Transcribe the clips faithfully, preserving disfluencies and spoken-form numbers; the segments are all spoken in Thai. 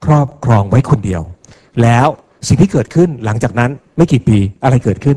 ครอบครองไว้คนเดียวแล้วสิ่งที่เกิดขึ้นหลังจากนั้นไม่กี่ปีอะไรเกิดขึ้น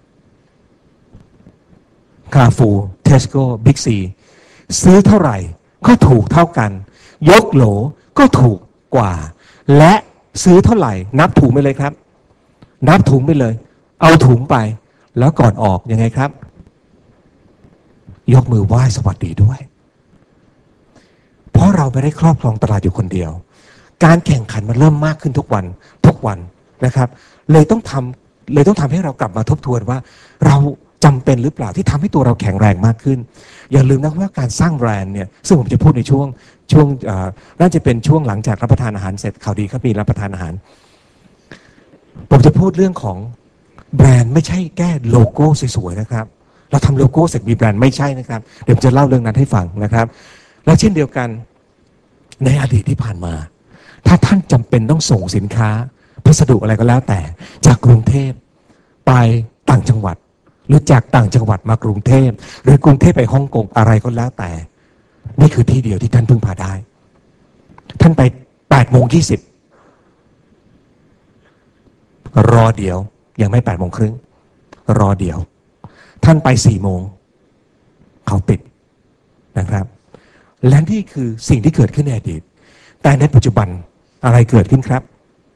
คาฟูเทสโก้บิ๊กซีซื้อเท่าไหร่ก็ถูกเท่ากันยกโหลก็ถูกกว่าและซื้อเท่าไหร่นับถุงไปเลยครับนับถุงไปเลยเอาถุงไปแล้วก่อนออกยังไงครับยกมือไหว้สวัสดีด้วยเพราะเราไม่ได้ครอบครองตลาดอยู่คนเดียวการแข่งขันมันเริ่มมากขึ้นทุกวันทุกวันนะครับเลยต้องทำเลยต้องทำให้เรากลับมาทบทวนว่าเราจำเป็นหรือเปล่าที่ทำให้ตัวเราแข็งแรงมากขึ้นอย่าลืมนะว่าการสร้างแบรนด์เนี่ยซึ่งผมจะพูดในช่วงช่วงน่าจะเป็นช่วงหลังจากรับประทานอาหารเสร็จข่าวดีครับมีรับประทานอาหารผมจะพูดเรื่องของแบรนด์ไม่ใช่แค่โลโก้สวยๆนะครับเราทำโลโก้เสร็จมีแบรนด์ไม่ใช่นะครับเดี๋ยวจะเล่าเรื่องนั้นให้ฟังนะครับและเช่นเดียวกันในอดีตที่ผ่านมาถ้าท่านจำเป็นต้องส่งสินค้าพัสดุอะไรก็แล้วแต่จากกรุงเทพไปต่างจังหวัดหรือจากต่างจังหวัดมากรุงเทพหรือกรุงเทพไปฮ่องกงอะไรก็แล้วแต่นี่คือที่เดียวที่ท่านพึ่งพาได้ท่านไปแปดโมงยี่สิบรอเดี๋ยวยังไม่แปดโมงครึ่งรอเดี๋ยวท่านไปสี่โมงเขาปิดนะครับและนี่คือสิ่งที่เกิดขึ้นในอดีตแต่ในปัจจุบันอะไรเกิดขึ้นครับ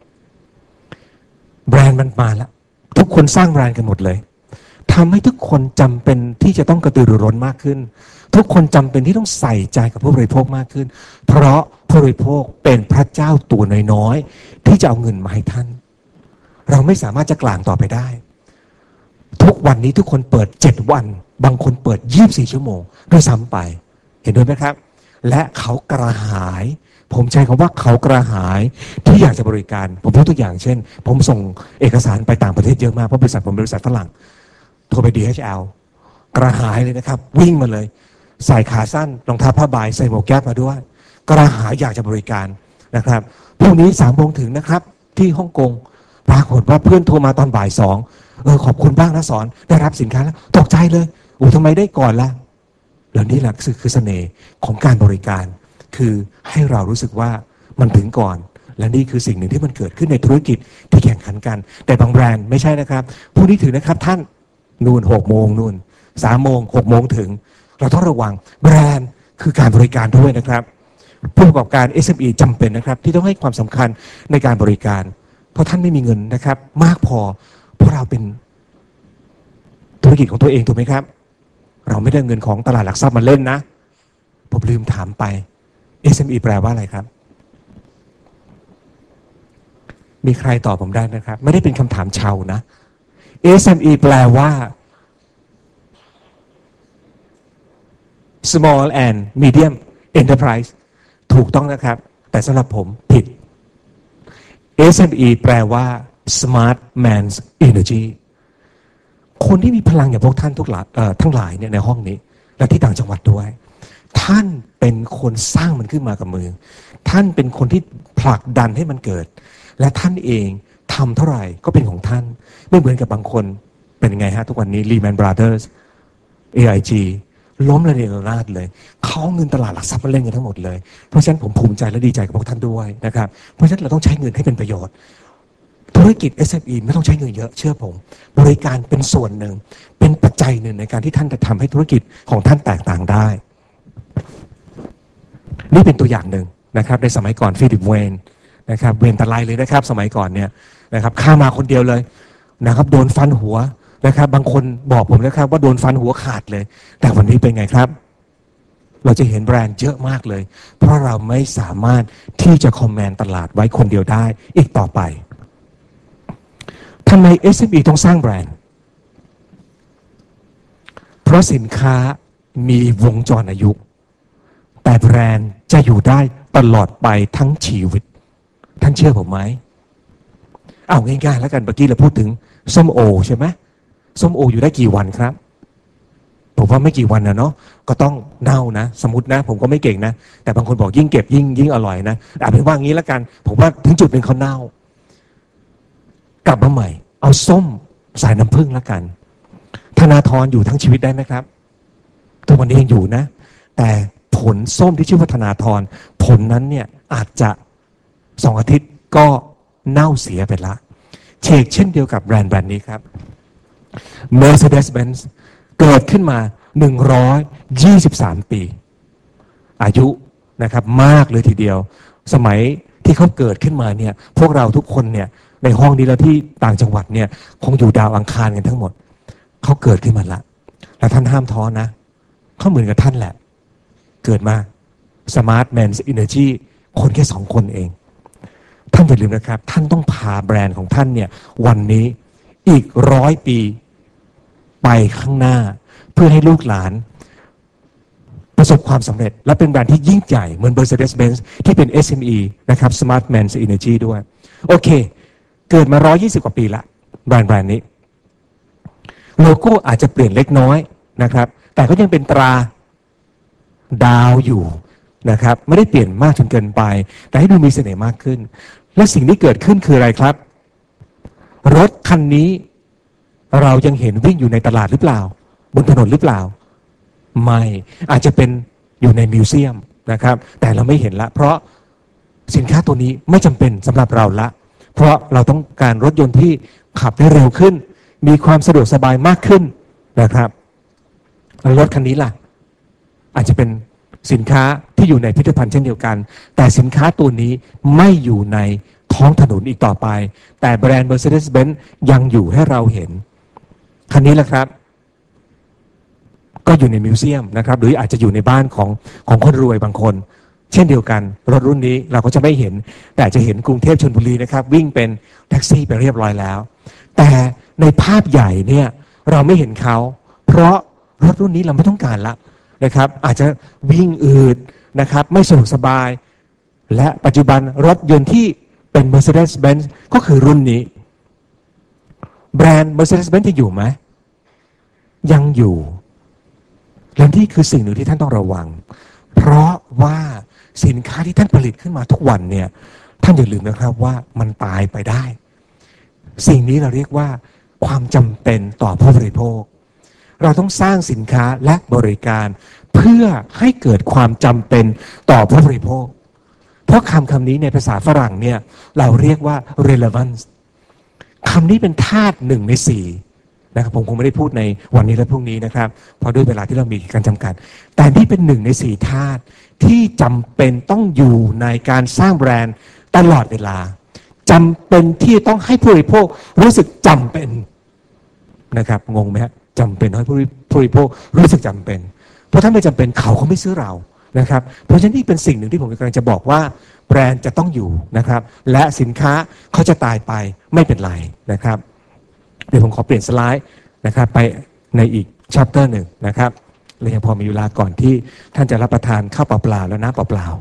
แบรนด์มันมาแล้วทุกคนสร้างแบรนด์กันหมดเลยทำให้ทุกคนจำเป็นที่จะต้องกระตือรือร้นมากขึ้นทุกคนจำเป็นที่ต้องใส่ใจกับผู้บริโภคมากขึ้นเพราะผู้บริโภคเป็นพระเจ้าตัวน้อยๆที่จะเอาเงินมาให้ท่านเราไม่สามารถจะกลางต่อไปได้ทุกวันนี้ทุกคนเปิดเจ็ดวันบางคนเปิดยี่สิบสี่ชั่วโมงด้วยซ้ำไปเห็นด้วยไหมครับและเขากระหายผมใช้คำว่าเขากระหายที่อยากจะบริการผมยกตัวอย่างเช่นผมส่งเอกสารไปต่างประเทศเยอะมากเพราะบริษัทผมบริษัทฝรั่งโทรไป ดี เอช แอล กระหายเลยนะครับวิ่งมาเลยใส่ขาสั้นรองเท้าผ้าใบใส่หมวกแก๊ปมาด้วยกระหายอยากจะบริการนะครับพรุ่งนี้สามโมงถึงนะครับที่ฮ่องกงปรากฏว่าเพื่อนโทรมาตอนบ่ายสองเออขอบคุณบ้างนะสอนได้รับสินค้าแล้วตกใจเลยโอ้ทำไมได้ก่อนล่ะแล้วนี่แหละคือเสน่ห์ของการบริการคือให้เรารู้สึกว่ามันถึงก่อนและนี่คือสิ่งหนึ่งที่มันเกิดขึ้นในธุรกิจที่แข่งขันกันแต่บางแบรนด์ไม่ใช่นะครับผู้นี้ถึงนะครับท่านนู่นหกโมงนู่นสามโมงหกโมงถึงเราต้องระวังแบรนด์คือการบริการด้วยนะครับผู้ประกอบการ เอส เอ็ม อี จำเป็นนะครับที่ต้องให้ความสำคัญในการบริการเพราะท่านไม่มีเงินนะครับมากพอเพราะเราเป็นธุรกิจของตัวเองถูกไหมครับเราไม่ได้เงินของตลาดหลักทรัพย์มาเล่นนะผมลืมถามไป เอส เอ็ม อี แปลว่าอะไรครับมีใครตอบผมได้นะครับไม่ได้เป็นคำถามชาวนะ เอส เอ็ม อี แปลว่า small and medium enterprise ถูกต้องนะครับแต่สำหรับผมผิด เอส เอ็ม อี แปลว่า smart man's energy คนที่มีพลังอย่างพวกท่านทุกหลายทั้งหลายเนี่ยในห้องนี้และที่ต่างจังหวัดด้วยท่านเป็นคนสร้างมันขึ้นมากับมือท่านเป็นคนที่ผลักดันให้มันเกิดและท่านเองทำเท่าไหร่ก็เป็นของท่านไม่เหมือนกับบางคนเป็นยังไงฮะทุกวันนี้ Lehman Brothers เอ ไอ จี ล้มระเนระนาดเลยเขาเงินตลาดหลักทรัพย์มาเล่นกันทั้งหมดเลยเพราะฉะนั้นผมภูมิใจและดีใจกับพวกท่านด้วยนะครับเพราะฉะนั้นเราต้องใช้เงินให้เป็นประโยชน์ธุรกิจ เอส เอ็ม อี ไม่ต้องใช้เงินเยอะเชื่อผมบริการเป็นส่วนหนึ่งเป็นปัจจัยหนึ่งในการที่ท่านจะทำให้ธุรกิจของท่านแตกต่างได้นี่เป็นตัวอย่างหนึ่งนะครับในสมัยก่อนฟิลิปเวนนะครับเวนตะไลเลยนะครับสมัยก่อนเนี่ยนะครับข้ามาคนเดียวเลยนะครับโดนฟันหัวนะครับบางคนบอกผมนะครับว่าโดนฟันหัวขาดเลยแต่วันนี้เป็นไงครับเราจะเห็นแบรนด์เยอะมากเลยเพราะเราไม่สามารถที่จะคอมแมนด์ตลาดไว้คนเดียวได้อีกต่อไปทำไม เอส เอ็ม อี ต้องสร้างแบรนด์เพราะสินค้ามีวงจรอายุแต่แบรนด์จะอยู่ได้ตลอดไปทั้งชีวิตท่านเชื่อผมไหมเอาง่ายๆแล้วกันเมื่อกี้เราพูดถึงส้มโอใช่ไหมส้มโออยู่ได้กี่วันครับผมว่าไม่กี่วันนะเนาะก็ต้องเน่านะสมมตินะผมก็ไม่เก่งนะแต่บางคนบอกยิ่งเก็บยิ่งยิ่งอร่อยนะเอาเป็นว่างี้แล้วกันผมว่าถึงจุดหนึ่งเขาเน่ากลับมาใหม่เอาส้มใส่น้ำผึ้งแล้วกันธนาธรอยู่ทั้งชีวิตได้ไหมครับตัวมันเองอยู่นะแต่ผลส้มที่ชื่อว่าธนาธรผลนั้นเนี่ยอาจจะสองอาทิตย์ก็เน่าเสียไปละเชกเช่นเดียวกับแบรนด์แบรนด์นี้ครับ Mercedes-Benz เกิดขึ้นมาหนึ่งร้อยยี่สิบสามปีอายุนะครับมากเลยทีเดียวสมัยที่เขาเกิดขึ้นมาเนี่ยพวกเราทุกคนเนี่ยในห้องนี้แล้วที่ต่างจังหวัดเนี่ยคงอยู่ดาวอังคารกันทั้งหมดเขาเกิดขึ้นมาละแล้วท่านห้ามท้อนะเขาเหมือนกับท่านแหละเกิดมา Smart Man's Energy คนแค่สองคนเองท่านอย่าลืมนะครับท่านต้องพาแบรนด์ของท่านเนี่ยวันนี้อีกร้อยปีไปข้างหน้าเพื่อให้ลูกหลานประสบความสำเร็จและเป็นแบรนด์ที่ยิ่งใหญ่เหมือน Mercedes-Benz ที่เป็น เอส เอ็ม อี นะครับ Smart Man's Energy ด้วยโอเคเกิดมาหนึ่งร้อยยี่สิบกว่าปีละแบรนด์แบรนด์นี้โลโก้อาจจะเปลี่ยนเล็กน้อยนะครับแต่ก็ยังเป็นตราดาวอยู่นะครับไม่ได้เปลี่ยนมากจนเกินไปแต่ให้ดูมีเสน่ห์มากขึ้นและสิ่งที่เกิดขึ้นคืออะไรครับรถคันนี้เรายังเห็นวิ่งอยู่ในตลาดหรือเปล่าบนถนนหรือเปล่าไม่อาจจะเป็นอยู่ในมิวเซียมนะครับแต่เราไม่เห็นละเพราะสินค้าตัวนี้ไม่จำเป็นสำหรับเราละเพราะเราต้องการรถยนต์ที่ขับได้เร็วขึ้นมีความสะดวกสบายมากขึ้นนะครับรถคันนี้ล่ะอาจจะเป็นสินค้าที่อยู่ในพิพิธภัณฑ์เช่นเดียวกันแต่สินค้าตัวนี้ไม่อยู่ในท้องถนนอีกต่อไปแต่แบรนด์ Mercedes-Benz ยังอยู่ให้เราเห็นคันนี้แหละครับก็อยู่ในมิวเซียมนะครับหรืออาจจะอยู่ในบ้านของของคนรวยบางคนเช่นเดียวกันรถรุ่นนี้เราก็จะไม่เห็นแต่จะเห็นกรุงเทพชลบุรีนะครับวิ่งเป็นแท็กซี่ไปเรียบร้อยแล้วแต่ในภาพใหญ่เนี่ยเราไม่เห็นเขาเพราะรถรุ่นนี้เราไม่ต้องการละนะครับอาจจะวิ่งอืดนะครับไม่สะดวกสบายและปัจจุบันรถยนต์ที่เป็น Mercedes-Benz ก็คือรุ่นนี้แบรนด์ Mercedes-Benz จะอยู่ไหมยังอยู่และนี่คือสิ่งหนึ่งที่ท่านต้องระวังเพราะว่าสินค้าที่ท่านผลิตขึ้นมาทุกวันเนี่ยท่านอย่าลืมนะครับว่ามันตายไปได้สิ่งนี้เราเรียกว่าความจำเป็นต่อผู้บริโภคเราต้องสร้างสินค้าและบริการเพื่อให้เกิดความจำเป็นต่อผู้บริโภคเพราะคำคำนี้ในภาษาฝรั่งเนี่ยเราเรียกว่า relevance คำนี้เป็นธาตุหนึ่งในสี่นะครับผมคงไม่ได้พูดในวันนี้และพรุ่งนี้นะครับเพราะด้วยเวลาที่เรามีการจำกัดแต่นี่เป็นหนึ่งในสี่ธาตุที่จำเป็นต้องอยู่ในการสร้างแบรนด์ตลอดเวลาจำเป็นที่ต้องให้ผู้บริโภครู้สึกจำเป็นนะครับงงไหมฮะจำเป็นให้ผู้บริโภครู้สึกจำเป็นเพราะถ้าไม่จำเป็นเขาเขาไม่ซื้อเรานะครับเพราะฉะนั้นนี่เป็นสิ่งหนึ่งที่ผมกำลังจะบอกว่าแบรนด์จะต้องอยู่นะครับและสินค้าเขาจะตายไปไม่เป็นไรนะครับเดี๋ยวผมขอเปลี่ยนสไลด์นะครับไปในอีกชัปเตอร์หนึ่งนะครับเรายังพอมีเวลาก่อนที่ท่านจะรับประทานข้าวเปล่าๆแล้วน้ำเปล่า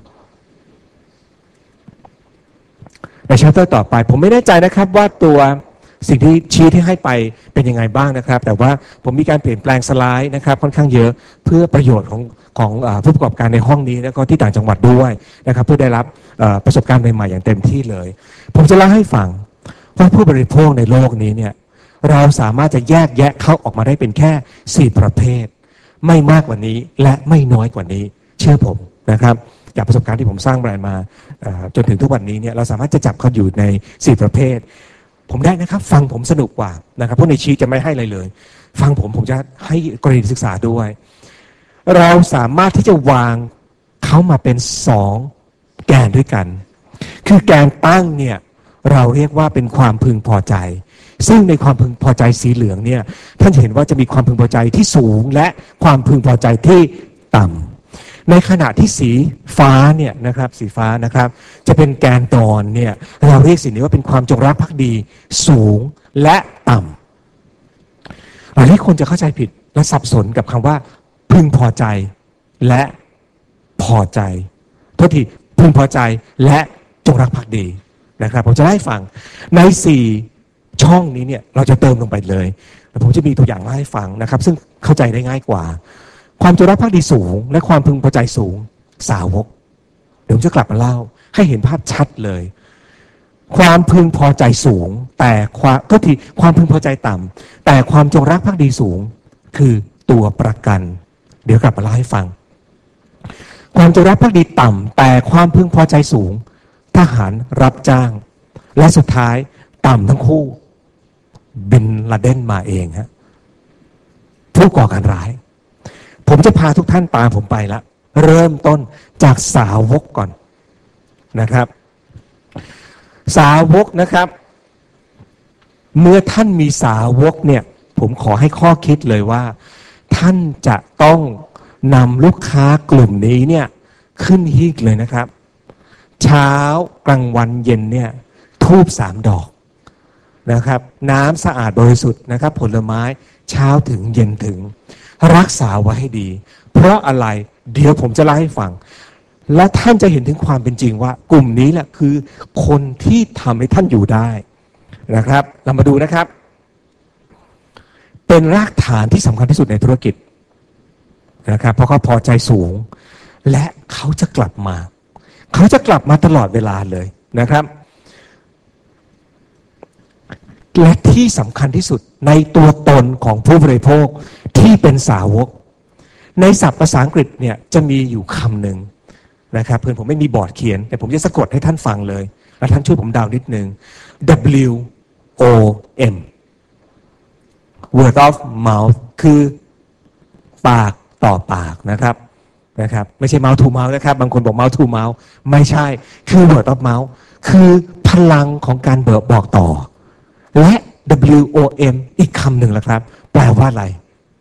ๆในชัปเตอร์ต่อไปผมไม่แน่ใจนะครับว่าตัวสิ่งที่ชี้ที่ให้ไปเป็นยังไงบ้างนะครับแต่ว่าผมมีการเปลี่ยนแปลงสไลด์นะครับค่อนข้างเยอะเพื่อประโยชน์ของของผู้ประกอบการในห้องนี้แล้วก็ที่ต่างจังหวัดด้วยนะครับเพื่อได้รับประสบการณ์ใหม่ๆอย่างเต็มที่เลยผมจะเล่าให้ฟังว่าผู้บริโภคในโลกนี้เนี่ยเราสามารถจะแยกแยะเขาออกมาได้เป็นแค่สี่ประเภทไม่มากกว่านี้และไม่น้อยกว่านี้เชื่อผมนะครับจากประสบการณ์ที่ผมสร้างแบรนด์มาจนถึงทุกวันนี้เนี่ยเราสามารถจะจับเขาอยู่ในสี่ประเภทผมได้นะครับฟังผมสนุกกว่านะครับเพราะในชีทจะไม่ให้อะไรเลยฟังผมผมจะให้กรณีศึกษาด้วยเราสามารถที่จะวางเขามาเป็นสองแกนด้วยกันคือแกนตั้งเนี่ยเราเรียกว่าเป็นความพึงพอใจซึ่งในความพึงพอใจสีเหลืองเนี่ยท่านเห็นว่าจะมีความพึงพอใจที่สูงและความพึงพอใจที่ต่ำในขณะที่สีฟ้าเนี่ยนะครับสีฟ้านะครับจะเป็นแกนตอนเนี่ยเราเรียกสิ่งนี้ว่าเป็นความจงรักภักดีสูงและต่ำหลายคนจะเข้าใจผิดและสับสนกับคำว่าพึงพอใจและพอใจโทษทีพึงพอใจและจงรักภักดีนะครับผมจะให้ฟังในสี่ช่องนี้เนี่ยเราจะเติมลงไปเลยแล้วผมจะมีตัวอย่างมาให้ฟังนะครับซึ่งเข้าใจได้ง่ายกว่าความจงรักภักดีสูงและความพึงพอใจสูงสาวกเดี๋ยวผมจะกลับมาเล่าให้เห็นภาพชัดเลยความพึงพอใจสูงแต่ความก็ที่ความพึงพอใจต่ำแต่ความจงรักภักดีสูงคือตัวประกันเดี๋ยวกลับมาเล่าให้ฟังความจงรักภักดีต่ำแต่ความพึงพอใจสูงทหารรับจ้างและสุดท้ายต่ำทั้งคู่บินลาเดนมาเองฮะผู้ก่อการร้ายผมจะพาทุกท่านตามผมไปละเริ่มต้นจากสาวกก่อนนะครับสาวกนะครับเมื่อท่านมีสาวกเนี่ยผมขอให้ข้อคิดเลยว่าท่านจะต้องนำลูกค้ากลุ่มนี้เนี่ยขึ้นหิ้งเลยนะครับเช้ากลางวันเย็นเนี่ยธูปสามดอกนะครับน้ำสะอาดบริสุทธิ์นะครับผลไม้เช้าถึงเย็นถึงรักษาไว้ให้ดีเพราะอะไรเดี๋ยวผมจะเล่าให้ฟังและท่านจะเห็นถึงความเป็นจริงว่ากลุ่มนี้แหละคือคนที่ทำให้ท่านอยู่ได้นะครับเรามาดูนะครับเป็นรากฐานที่สำคัญที่สุดในธุรกิจนะครับเพราะเขาพอใจสูงและเขาจะกลับมาเขาจะกลับมาตลอดเวลาเลยนะครับและที่สำคัญที่สุดในตัวตนของผู้บริโภคที่เป็นสาวกในศัพท์ภาษาอังกฤษเนี่ยจะมีอยู่คำหนึ่งนะครับเพื่อนผมไม่มีบอร์ดเขียนแต่ผมจะสะกดให้ท่านฟังเลยและท่านช่วยผมเดานิดนึง W O M word of mouth คือปากต่อปากนะครับนะครับไม่ใช่ mouth to mouth นะครับบางคนบอก mouth to mouth ไม่ใช่คือ word of mouth คือพลังของการเบิกบอกต่อและ W O M อีกคำหนึ่งละครับแปลว่าอะไร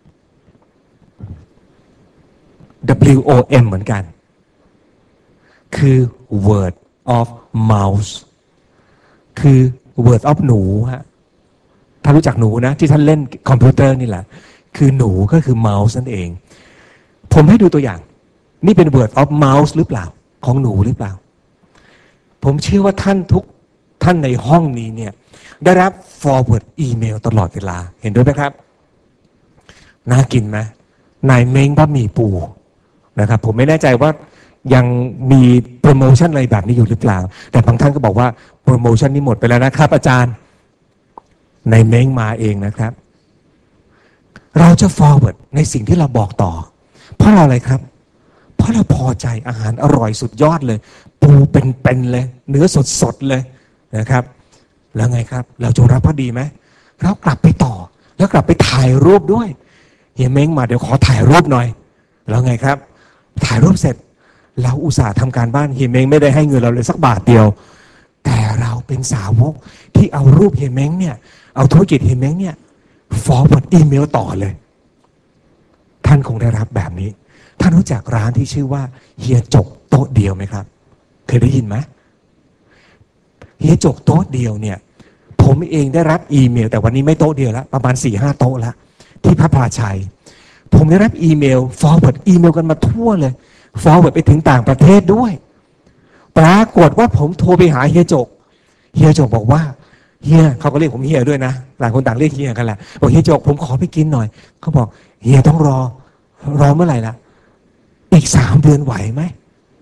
W O M เหมือนกันคือ word of mouse คือ word of หนูฮะถ้ารู้จักหนูนะที่ท่านเล่นคอมพิวเตอร์นี่แหละคือหนูก็คือ mouse นั่นเองผมให้ดูตัวอย่างนี่เป็น word of mouse หรือเปล่าของหนูหรือเปล่าผมเชื่อว่าท่านทุกท่านในห้องนี้เนี่ยได้รับ forward อีเมลตลอดเวลาเห็นด้วยไหมครับน่ากินไหมนายเม้งบะหมี่ปูนะครับผมไม่แน่ใจว่ายังมีโปรโมชั่นอะไรแบบนี้อยู่หรือเปล่าแต่บางท่านก็บอกว่าโปรโมชั่นนี้หมดไปแล้วนะครับอาจารย์นายเม้งมาเองนะครับเราจะ forward ในสิ่งที่เราบอกต่อเพราะเราอะไรครับเพราะเราพอใจอาหารอร่อยสุดยอดเลยปูเป็นๆเลยเนื้อสดๆเลยนะครับแล้วไงครับเราจงรับพอดีไหมเรากลับไปต่อแล้วกลับไปถ่ายรูปด้วยเฮียเม้งมาเดี๋ยวขอถ่ายรูปหน่อยแล้วไงครับถ่ายรูปเสร็จเราอุตส่าห์ทำการบ้านเฮียเม้งไม่ได้ให้เงินเราเลยสักบาทเดียวแต่เราเป็นสาวกที่เอารูปเฮียเม้งเนี่ยเอาธุรกิจเฮียเม้งเนี่ย forward อีเมลต่อเลยท่านคงได้รับแบบนี้ท่านรู้จักร้านที่ชื่อว่าเฮียจกโต๊ะเดียวไหมครับเคยได้ยินไหมเฮียจกโต๊ะเดียวเนี่ยผมเองได้รับอีเมลแต่วันนี้ไม่โต๊ะเดียวแล้วประมาณ สี่ห้า โต๊ะแล้วที่พระพลาชัยผมได้รับอีเมล forward อีเมลกันมาทั่วเลย forward ไปถึงต่างประเทศด้วยปรากฏว่าผมโทรไปหาเฮียจกเฮียจกบอกว่าเฮียเขาก็เรียกผมเฮียด้วยนะหลายคนต่างเรียกเฮียกันแหละบอกเฮียจกผมขอไปกินหน่อยเขาบอกเฮียต้องรอรอเมื่อไหร่ล่ะอีกสามเดือนไหวไหม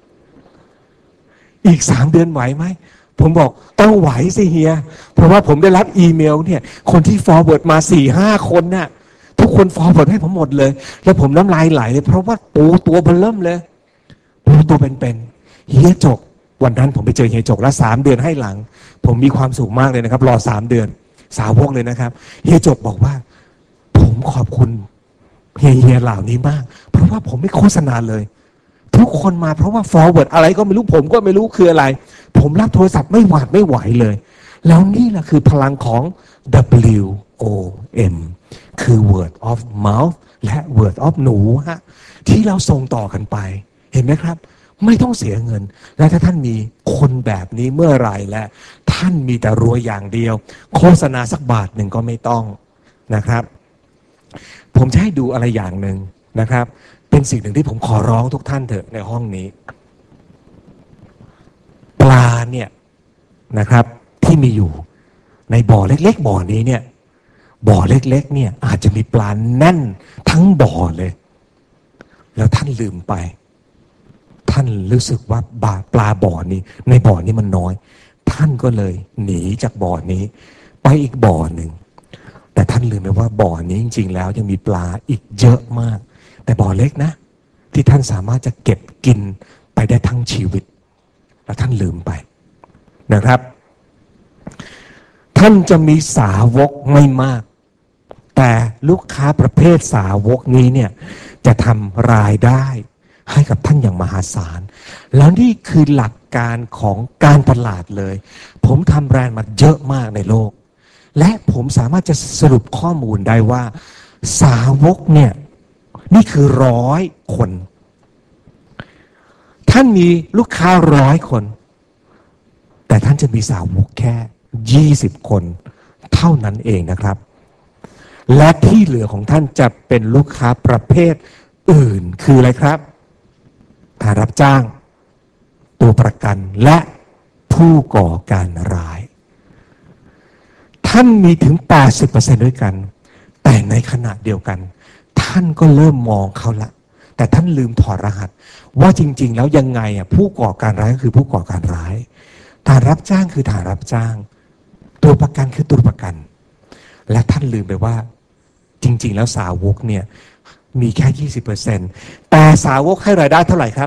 อีกสามเดือนไหวไหมผมบอกต้องไหวสิเฮียเพราะว่าผมได้รับอีเมลเนี่ยคนที่ forward มา สี่ห้า คนน่ะทุกคน forward ให้ผมหมดเลยแล้วผมน้ำลายไหลเลยเพราะว่าปูตัวเบิ่มเริ่มเลยปูตัวเป็นๆเฮียจกวันนั้นผมไปเจอเฮียจกแล้วสามเดือนให้หลังผมมีความสุขมากเลยนะครับรอสามเดือนสาวกเลยนะครับเฮียจกบอกว่าผมขอบคุณเฮียเฮียเหล่านี้มากเพราะว่าผมไม่โฆษณาเลยทุกคนมาเพราะว่า forward อะไรก็ไม่รู้ผมก็ไม่รู้คืออะไรผมรับโทรศัพท์ไม่หวาดไม่ไหวเลยแล้วนี่แหละคือพลังของ W O M คือ word of mouth และ word of หนูฮะที่เราส่งต่อกันไปเห็นไหมครับไม่ต้องเสียเงินและถ้าท่านมีคนแบบนี้เมื่อไหร่และท่านมีแต่รวยอย่างเดียวโฆษณาสักบาทหนึ่งก็ไม่ต้องนะครับผมจะให้ดูอะไรอย่างหนึ่งนะครับเป็นสิ่งหนึ่งที่ผมขอร้องทุกท่านเถอะในห้องนี้ปลาเนี่ยนะครับที่มีอยู่ในบ่อเล็กๆบ่อนี้เนี่ยบ่อเล็กๆเนี่ยอาจจะมีปลาแน่นทั้งบ่อเลยแล้วท่านลืมไปท่านรู้สึกว่าบาปลาบ่อนี้ในบ่อนี้มันน้อยท่านก็เลยหนีจากบ่อนี้ไปอีกบ่อหนึ่งแต่ท่านลืมไปว่าบ่อนี้จริงๆแล้วยังมีปลาอีกเยอะมากแต่บ่อเล็กนะที่ท่านสามารถจะเก็บกินไปได้ทั้งชีวิตแล้วท่านลืมไปนะครับ ท่านจะมีสาวกไม่มากแต่ลูกค้าประเภทสาวกนี้เนี่ยจะทำรายได้ให้กับท่านอย่างมหาศาลแล้วนี่คือหลักการของการตลาดเลยผมทำแบรนด์มาเยอะมากในโลกและผมสามารถจะสรุปข้อมูลได้ว่าสาวกเนี่ยนี่คือร้อยคนท่านมีลูกค้าร้อยคนแต่ท่านจะมีสาวกแค่ยี่สิบคนเท่านั้นเองนะครับและที่เหลือของท่านจะเป็นลูกค้าประเภทอื่นคืออะไรครับการรับจ้างตัวประกันและผู้ก่อการร้ายท่านมีถึง แปดสิบเปอร์เซ็นต์ ด้วยกันแต่ในขณะเดียวกันท่านก็เริ่มมองเขาละแต่ท่านลืมถอดรหัสว่าจริงๆแล้วยังไงอ่ะผู้ก่อการร้ายก็คือผู้ก่อการร้ายฐานรับจ้างคือฐานรับจ้างตัวประกันคือตัวประกันและท่านลืมไปว่าจริงๆแล้วสาวกเนี่ยมีแค่ ยี่สิบเปอร์เซ็นต์ แต่สาวกให้รายได้เท่าไหร่ครับ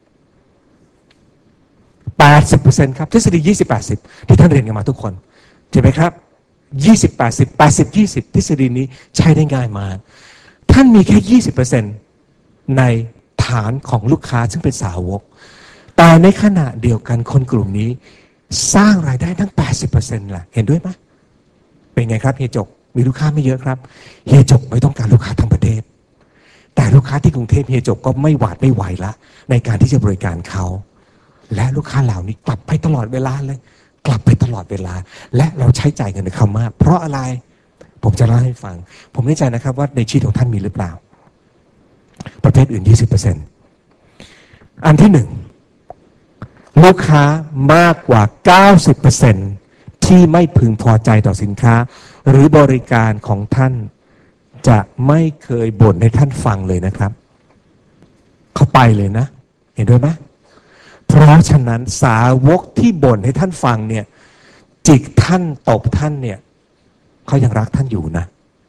แปดสิบเปอร์เซ็นต์ ครับทฤษฎี ยี่สิบ แปดสิบ ที่ท่านเรียนกันมาทุกคนเห็นไหมครับ ยี่สิบ แปดสิบ แปดสิบ ยี่สิบ ทฤษฎีนี้ใช้ได้ง่ายมากท่านมีแค่ ยี่สิบเปอร์เซ็นต์ ในฐานของลูกค้าซึ่งเป็นสาวกแต่ในขณะเดียวกันคนกลุ่มนี้สร้างรายได้ทั้ง แปดสิบเปอร์เซ็นต์ ล่ะเห็นด้วยไหมเป็นไงครับเฮียจกมีลูกค้าไม่เยอะครับเฮียจกไม่ต้องการลูกค้าทั้งประเทศแต่ลูกค้าที่กรุงเทพเฮียจกก็ไม่หวาดไม่ไหวละในการที่จะบริการเขาและลูกค้าเหล่านี้กลับไปตลอดเวลาเลยกลับไปตลอดเวลาและเราใช้จ่ายเงินในเขามากเพราะอะไรผมจะเล่าให้ฟังผมไม่แน่ใจนะครับว่าในชีวิตของท่านมีหรือเปล่าประเภทอื่น ยี่สิบเปอร์เซ็นต์ อันที่หนึ่งลูกค้ามากกว่า เก้าสิบเปอร์เซ็นต์ ที่ไม่พึงพอใจต่อสินค้าหรือบริการของท่านจะไม่เคยบ่นให้ท่านฟังเลยนะครับเขาไปเลยนะเห็นด้วยไหมเพราะฉะนั้นสาวกที่บ่นให้ท่านฟังเนี่ยจิกท่านตบท่านเนี่ยเขายังรักท่านอยู่นะ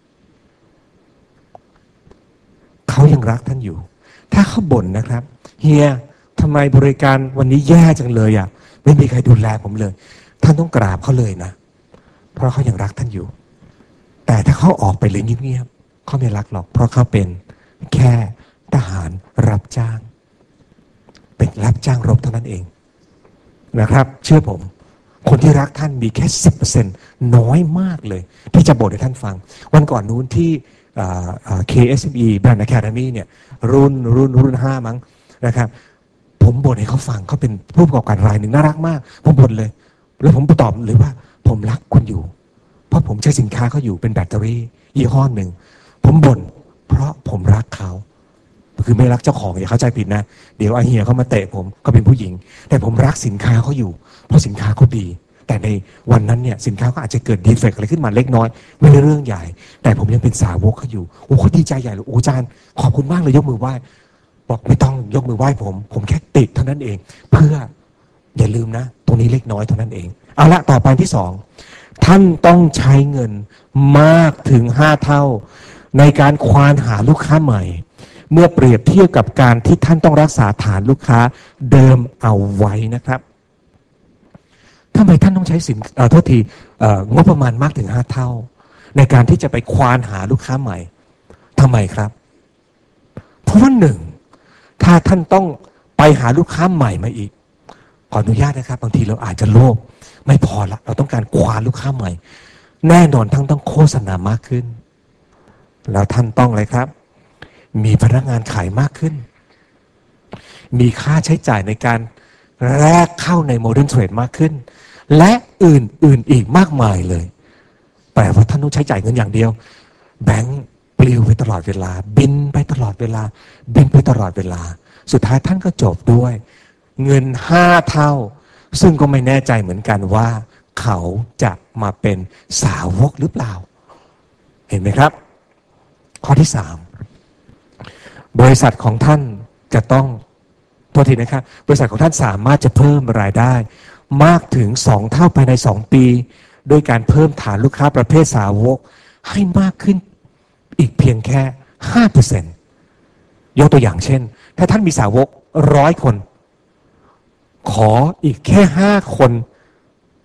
เขายังรักท่านอยู่ถ้าเขาบ่นนะครับเฮียทำไมบริการวันนี้แย่จังเลยอ่ะไม่มีใครดูแลผมเลยท่านต้องกราบเขาเลยนะเพราะเขายังรักท่านอยู่แต่ถ้าเขาออกไปเลยเงียบๆเขาไม่รักหรอกเพราะเขาเป็นแค่ทหารรับจ้างเป็นรับจ้างรบเท่านั้นเองนะครับเชื่อผมคนที่รักท่านมีแค่ สิบเปอร์เซ็นต์ น้อยมากเลยที่จะบ่นให้ท่านฟังวันก่อนนู้นที่ เค เอส เอ็ม อี Brand Academy เนี่ยรุ่นรุ่นรุ่นห้ามั้งนะครับผมบ่นให้เขาฟังเขาเป็นผู้ประกอบการรายหนึ่งน่ารักมากผมบ่นเลยแล้วผมตอบเลยว่าผมรักคุณอยู่เพราะผมใช้สินค้าเขาอยู่เป็นแบตเตอรี่ยี่ห้อหนึ่งผมบ่นเพราะผมรักเขาคือไม่รักเจ้าของอย่าเข้าใจผิดนะเดี๋ยวอาเฮียเขามาเตะผมเขาเป็นผู้หญิงแต่ผมรักสินค้าเขาอยู่เพราะสินค้าเขาดีแต่ในวันนั้นเนี่ยสินค้าก็อาจจะเกิดดีเฟกต์อะไรขึ้นมาเล็กน้อยไม่ได้เรื่องใหญ่แต่ผมยังเป็นสาวกเขาอยู่โอ้เขาดีใจใหญ่เลยโอ้อาจารย์ขอบคุณมากเลยยกมือไหว้บอกไม่ต้องยกมือไหว้ผมผมแค่ติดเท่านั้นเองเพื่ออย่าลืมนะตรงนี้เล็กน้อยเท่านั้นเองเอาละต่อไปที่สองท่านต้องใช้เงินมากถึงห้าเท่าในการควานหาลูกค้าใหม่เมื่อเปรียบเทียบกับการที่ท่านต้องรักษาฐานลูกค้าเดิมเอาไว้นะครับทำไมท่านต้องใช้สินเอ่อโทษทีเอ่องบประมาณมากถึงห้าเท่าในการที่จะไปควานหาลูกค้าใหม่ทำไมครับเพราะว่าหนึ่งถ้าท่านต้องไปหาลูกค้าใหม่มาอีกขออนุญาตนะครับบางทีเราอาจจะโลภไม่พอละเราต้องการควานลูกค้าใหม่แน่นอนท่านต้องโฆษณามากขึ้นแล้วท่านต้องอะไรครับมีพนักงานขายมากขึ้นมีค่าใช้จ่ายในการแลกเข้าในโมเดิร์นเทรดมากขึ้นและอื่นๆอีกมากมายเลยแปลว่าท่านต้องใช้จ่ายเงินอย่างเดียวแบงค์ปลิวไปตลอดเวลาบินไปตลอดเวลาบินไปตลอดเวลาสุดท้ายท่านก็จบด้วยเงินห้าเท่าซึ่งก็ไม่แน่ใจเหมือนกันว่าเขาจะมาเป็นสาวกหรือเปล่าเห็นไหมครับข้อที่สามบริษัทของท่านจะต้องโทษทีนะครับบริษัทของท่านสามารถจะเพิ่มรายได้มากถึงสองเท่าภายในสองปีโดยการเพิ่มฐานลูกค้าประเภทสาวกให้มากขึ้นอีกเพียงแค่ ห้าเปอร์เซ็นต์ ยกตัวอย่างเช่นถ้าท่านมีสาวกร้อยคนขออีกแค่ห้าคน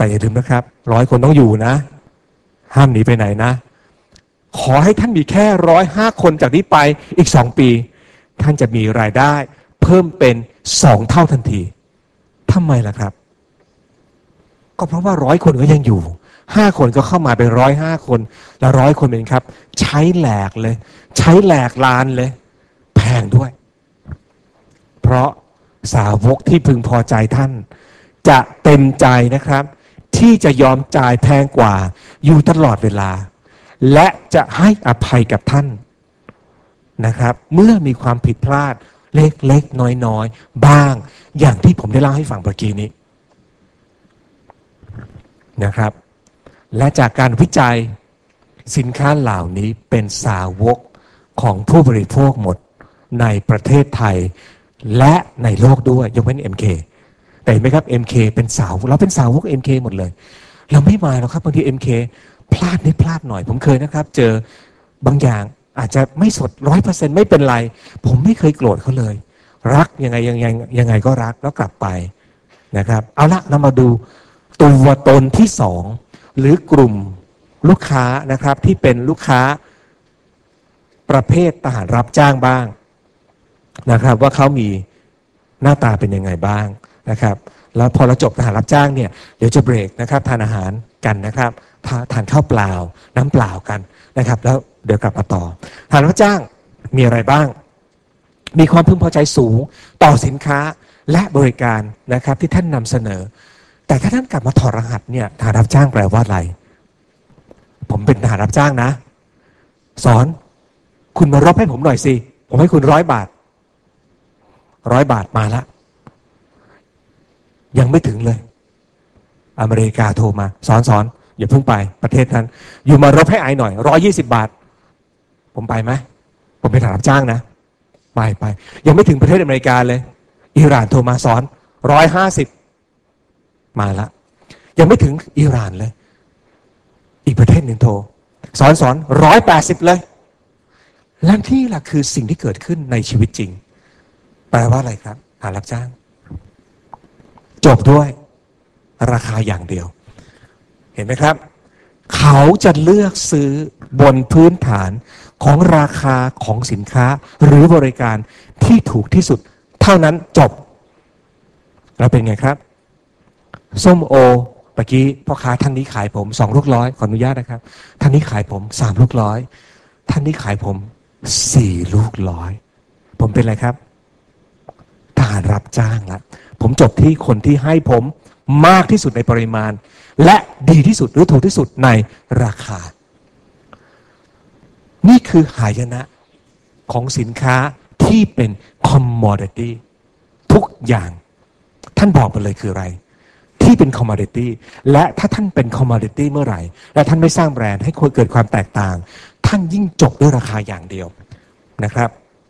แต่อย่าลืมนะครับร้อยคนต้องอยู่นะห้ามหนีไปไหนนะขอให้ท่านมีแค่ร้อยห้าคนจากนี้ไปอีกสองปีท่านจะมีรายได้เพิ่มเป็นสองเท่าทันทีทำไมล่ะครับก็เพราะว่าร้อยคนก็ยังอยู่ห้าคนก็เข้ามาเป็นร้อยห้าคนแล้วร้อยคนเป็นครับใช้แหลกเลยใช้แหลกลานเลยแพงด้วยเพราะสาวกที่พึงพอใจท่านจะเต็มใจนะครับที่จะยอมจ่ายแพงกว่าอยู่ตลอดเวลาและจะให้อภัยกับท่านนะครับเมื่อมีความผิดพลาดเล็กๆน้อยๆบ้างอย่างที่ผมได้เล่าให้ฟังเมื่อกี้นี้นะครับและจากการวิจัยสินค้าเหล่านี้เป็นสาวกของผู้บริโภคหมดในประเทศไทยและในโลกด้วยยกเว้น เอ็ม เค แต่เห็นไหมครับ เอ็ม เค เป็นสาวเราเป็นสาวก เอ็ม เค หมดเลยเราไม่มาหรอกครับบางที เอ็ม เค พลาดนิดพลาดหน่อยผมเคยนะครับเจอบางอย่างอาจจะไม่สด ร้อยเปอร์เซ็นต์ ไม่เป็นไรผมไม่เคยโกรธเขาเลยรักยังไงยังไงยังไงก็รักแล้วกลับไปนะครับเอาละเรามาดูตัวตนที่สองหรือกลุ่มลูกค้านะครับที่เป็นลูกค้าประเภททหารรับจ้างบ้างนะครับว่าเขามีหน้าตาเป็นยังไงบ้างนะครับแล้วพอเราจบทหารรับจ้างเนี่ยเดี๋ยวจะเบรกนะครับทานอาหารกันนะครับทานข้าวเปล่าน้ำเปล่ากันนะครับแล้วเดี๋ยวกลับมาต่อทหารรับจ้างมีอะไรบ้างมีความพึงพอใจสูงต่อสินค้าและบริการนะครับที่ท่านนำเสนอแต่ถ้าท่านกลับมาถอดรหัสเนี่ยทหารรับจ้างแปลว่าอะไรผมเป็นทหารรับจ้างนะสอนคุณมารบให้ผมหน่อยสิผมให้คุณร้อยบาทร้อยบาทมาละยังไม่ถึงเลยอเมริกาโทรมาสอนสอนอย่าเพิ่งไปประเทศนั้นอยู่มารบให้ไอหน่อยร้อยยี่สิบบาทผมไปไหมผมเป็นทหารรับจ้างนะไปไปยังไม่ถึงประเทศอเมริกาเลยอิหร่านโทรมาสอนร้อยห้าสิบมาละยังไม่ถึงอิหร่านเลยอีกประเทศหนึ่งโทรสอนสอนร้อยแปดสิบเลยและที่ล่ะคือสิ่งที่เกิดขึ้นในชีวิตจริงแปลว่าอะไรครับหารับจ้างจบด้วยราคาอย่างเดียวเห็นไหมครับเขาจะเลือกซื้อบนพื้นฐานของราคาของสินค้าหรือบริการที่ถูกที่สุดเท่านั้นจบแล้วเป็นไงครับส้มโอเมื่อกี้พ่อค้าท่านนี้ขายผมสองลูกร้อยขออนุญาตนะครับท่านนี้ขายผมสามลูกร้อยท่านนี้ขายผมสี่ลูกร้อยผมเป็นอะไรครับทหารรับจ้างละผมจบที่คนที่ให้ผมมากที่สุดในปริมาณและดีที่สุดหรือถูกที่สุดในราคานี่คือหายนะของสินค้าที่เป็น commodity ทุกอย่างท่านบอกไปเลยคืออะไรที่เป็น commodity และถ้าท่านเป็น commodity เมื่อไหร่และท่านไม่สร้างแบรนด์ให้คนเกิดความแตกต่างท่านยิ่งจบด้วยราคาอย่างเดียวนะครับ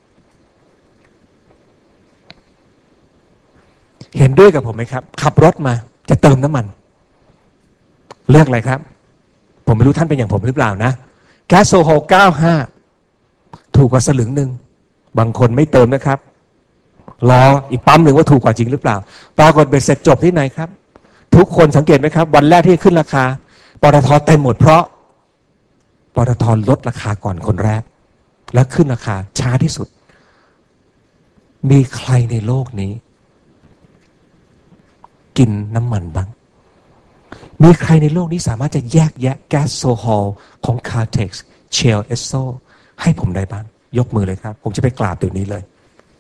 เห็นด้วยกับผมไหมครับขับรถมาจะเติมน้ำมันเลือกอะไรครับผมไม่รู้ท่านเป็นอย่างผมหรือเปล่านะแก๊สโซฮอลเก้าสิบห้าถูกกว่าสลึงหนึ่งบางคนไม่เติมนะครับรออีกปั๊มหนึ่งว่าถูกกว่าจริงหรือเปล่าปรากฏเบ็ดเสร็จจบที่ไหนครับทุกคนสังเกตไหมครับวันแรกที่ขึ้นราคาปตท.เต็มหมดเพราะปตท.ลดราคาก่อนคนแรกและขึ้นราคาช้าที่สุดมีใครในโลกนี้กินน้ำมันบ้างมีใครในโลกนี้สามารถจะแยกแยะแก๊สโซฮอลของ Caltex Shell Esso ให้ผมได้บ้างยกมือเลยครับผมจะไปกราบตัวนี้เลย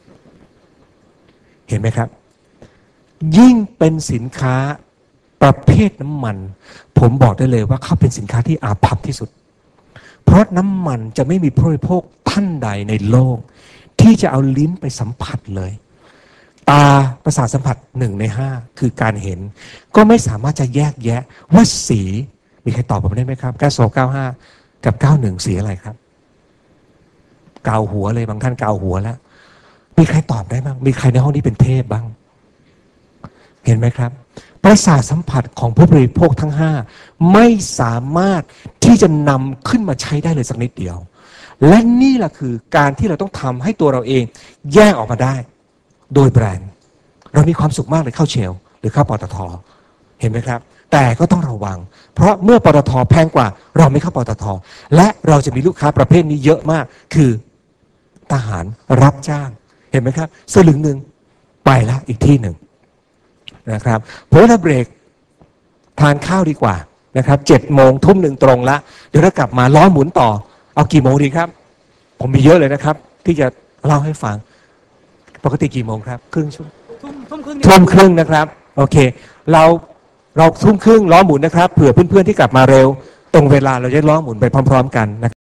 เห็นไหมครับยิ่งเป็นสินค้าประเภทน้ำมันผมบอกได้เลยว่าเขาเป็นสินค้าที่อาภัพที่สุดเพราะน้ำมันจะไม่มีผู้บริโภคท่านใดในโลกที่จะเอาลิ้นไปสัมผัสเลยตาประสาทสัมผัสหนึ่งในห้าคือการเห็นก็ไม่สามารถจะแยกแยะว่าสีมีใครตอบผมได้ไหมครับแก๊สโซเก้าสิบห้ากับเก้าสิบเอ็ดสีอะไรครับเกาหัวเลยบางท่านเกาหัวแล้วมีใครตอบได้บ้างมีใครในห้องนี้เป็นเทพบ้างเห็นไหมครับประสาทสัมผัสของผู้บริโภคทั้งห้าไม่สามารถที่จะนำขึ้นมาใช้ได้เลยสักนิดเดียวและนี่แหละคือการที่เราต้องทำให้ตัวเราเองแยกออกมาได้โดยแบรนด์เรามีความสุขมากเลยเข้าเชลหรือเข้าปตท.เห็นไหมครับแต่ก็ต้องระวังเพราะเมื่อปตท.แพงกว่าเราไม่เข้าปตท.และเราจะมีลูกค้าประเภทนี้เยอะมากคือทหารรับจ้างเห็นไหมครับสลึงหนึ่งไปละอีกที่หนึ่งนะครับผมว่าถ้าเบรกทานข้าวดีกว่านะครับเจ็ดโมงทุ่มหนึ่งตรงละเดี๋ยวเรากลับมาล้อหมุนต่อเอากี่โมงดีครับผมมีเยอะเลยนะครับที่จะเล่าให้ฟังปกติกี่โมงครับครึ่งชั่วโมงทุ่มครึ่งทุ่มครึ่งนะครับโอเคเราเราทุ่มครึ่งล้อหมุนนะครับเผื่อเพื่อนๆที่กลับมาเร็วตรงเวลาเราจะล้อหมุนไปพร้อมๆกันนะครับ